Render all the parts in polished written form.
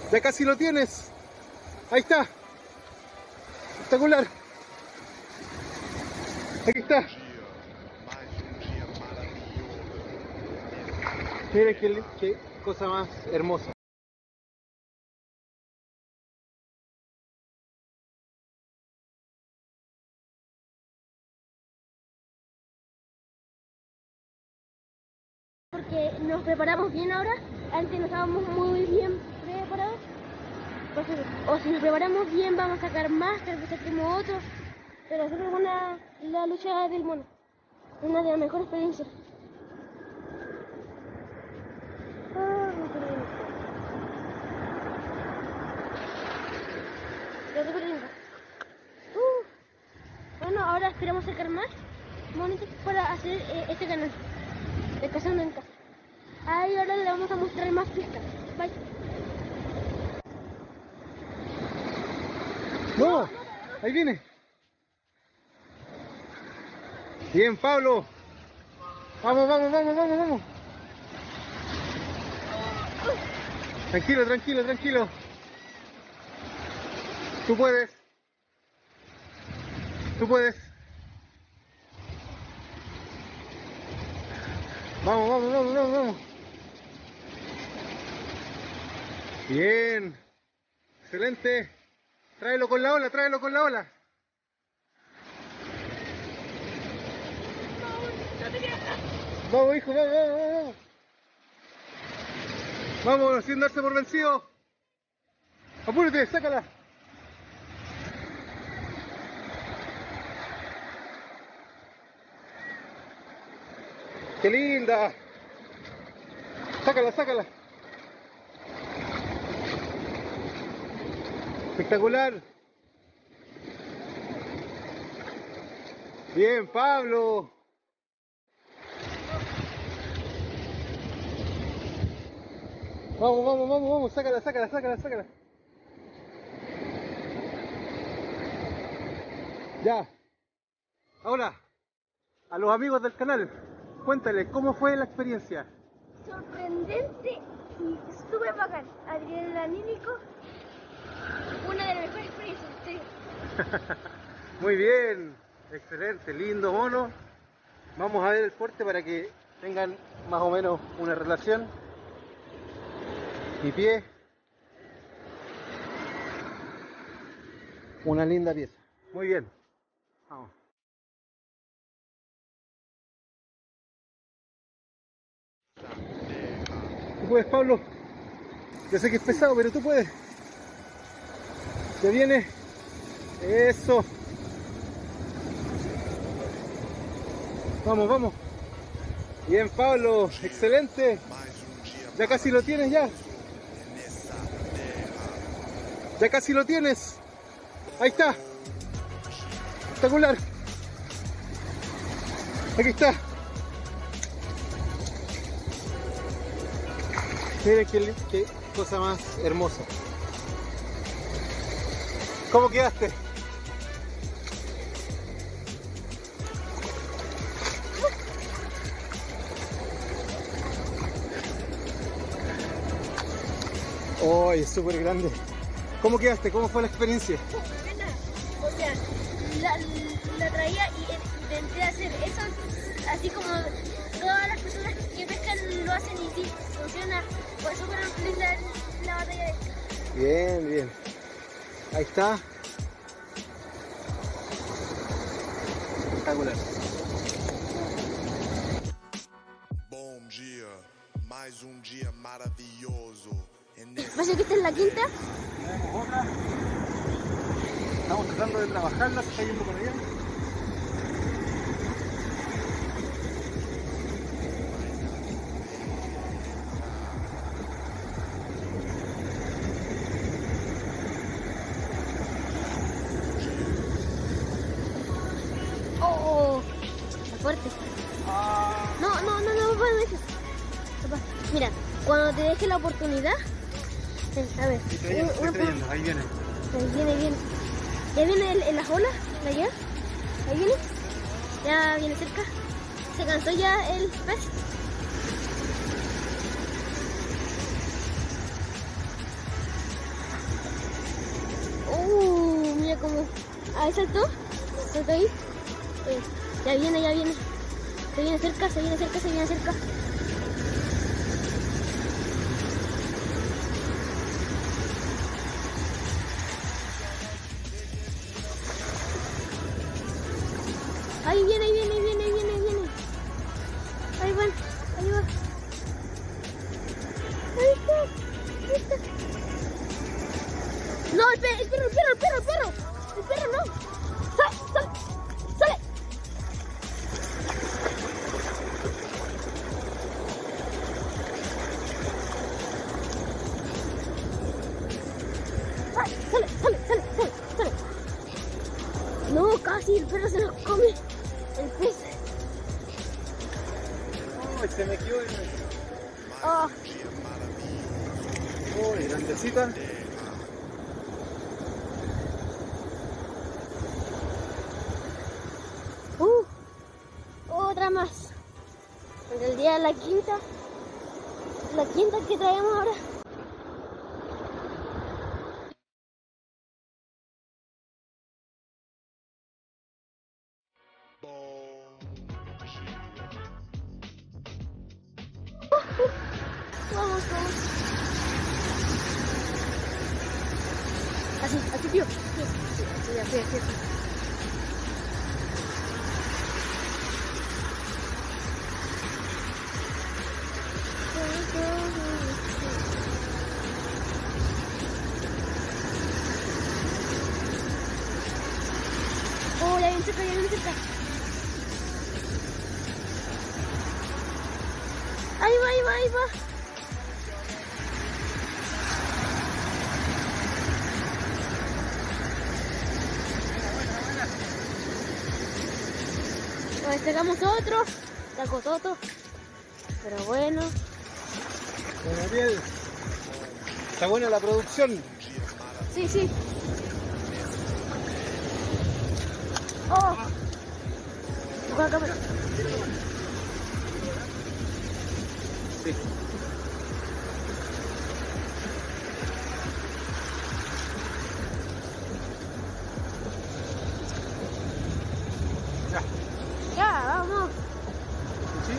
Ya casi lo tienes. Ahí está. Espectacular. Aquí está. Miren qué cosa más hermosa. Porque nos preparamos bien ahora. Antes no estábamos muy bien preparados. O si nos preparamos bien vamos a sacar más, tal vez saquemos otro. Pero siempre es buena la lucha del mono. Una de las mejores experiencias. Bueno, ahora esperamos sacar más monitos para hacer este canal de Cazando en Casa. Ahí ahora le vamos a mostrar más pistas. Bye. No, ahí viene. Bien, Pablo. Vamos, vamos, vamos, vamos, vamos. Tranquilo, tranquilo, tranquilo. Tú puedes. Tú puedes. Vamos, vamos, vamos, vamos, vamos. Bien. Excelente. Tráelo con la ola, tráelo con la ola. Vamos, hijo, vamos, vamos, vamos. Vamos, sin darse por vencido. Apúrate, sácala. ¡Qué linda! Sácala, sácala. Espectacular. Bien, Pablo. Vamos, vamos, vamos, vamos. Sácala, sácala, sácala, sácala. Ya. Ahora, a los amigos del canal, cuéntale, ¿cómo fue la experiencia? Sorprendente y súper bacán. Adrenalínico. Una de las mejores experiencias, sí. Muy bien, excelente, lindo mono. Vamos a ver el porte para que tengan más o menos una relación. Mi pie. Una linda pieza. Muy bien. Vamos. Tú puedes, Pablo. Yo sé que es pesado, pero tú puedes. ¿Ya viene? Eso. Vamos, vamos. Bien, Pablo. Excelente. Ya casi lo tienes ya. Ya casi lo tienes. Ahí está. Espectacular. Aquí está. Miren qué cosa más hermosa. ¿Cómo quedaste? Oh, es súper grande. ¿Cómo quedaste? ¿Cómo fue la experiencia? Buena. O sea, la traía y intenté hacer eso, así como todas las personas que pescan lo hacen y sí, funciona. Por eso fueron feliz la batalla de esta. Bien, bien. Ahí está. Espectacular. Bom dia, mais dia maravilloso. ¿Pasa que esta es la quinta? Tenemos otra. Estamos tratando de trabajarla, se está yendo por allá. Oh, está fuerte. No puedo decir. Mira, cuando te deje la oportunidad, a ver. Ahí viene. Ahí viene. Ya viene en las olas, allá. Ahí viene. Ya viene cerca. Se cansó ya el pez. como... Ahí saltó ahí. Ya viene, ya viene. Se viene cerca, se viene cerca, se viene cerca. Ahí viene, ahí viene, ahí viene, ahí viene, ahí viene. Ahí van, ahí va. Ahí está, ahí está. No, el perro, el perro, el perro, el perro. El perro no. ¡Sale, sale, sale! ¡Sale, sale, sale, sale, sale! No, casi el perro se los come. El pez. ¡Ay, se me quedó! Oh, ¡Uy, grandecita! otra más. En el día de la quinta que traemos ahora. Vamos, vamos. Así, tío. Así. Oh, ya viene cerca, ya viene cerca. Ahí va, ahí va, ahí va. Nos despegamos otro, saco toto, pero bueno. Bueno, bien. Está buena la producción. Sí, sí. Oh. Toca la cámara. Sí. Ya. Ya, vamos. ¿Sí?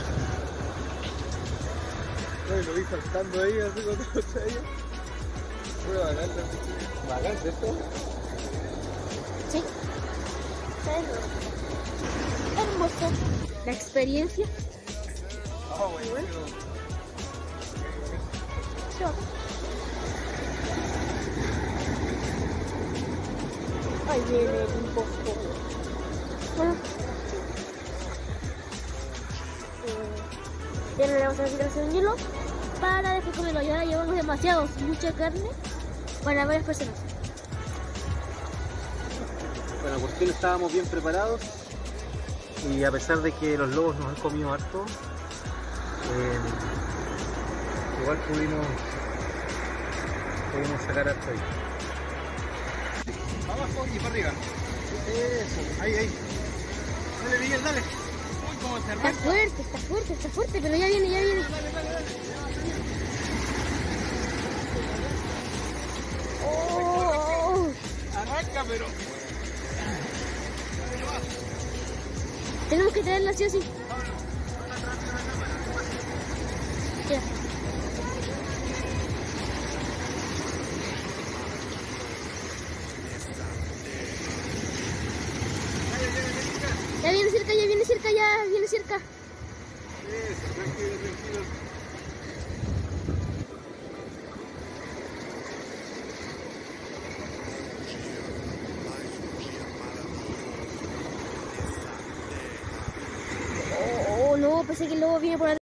No, lo vi saltando ahí, así con todo ello. Fue bacán, bacán, ¿cierto? Sí. Hermoso. La experiencia. Ah, bueno. Yo. Ahí viene el impostor. Bueno. Ya no le vamos a decir al hielo para después comerlo. Y ahora llevamos mucha carne para varias personas. Bueno, cuestión estábamos bien preparados y a pesar de que los lobos nos han comido harto, igual pudimos sacar harto ahí. Abajo y para arriba. Eso, ahí. Dale, Miguel, dale. Uy, cómo se arranca. Está fuerte, pero ya viene, Dale. Oh. Arranca, pero... Tenemos que traerla así o sí. Ya. Ya viene cerca, ya viene cerca. Eso, tranquilo. Oh, no, pensé que el lobo viene por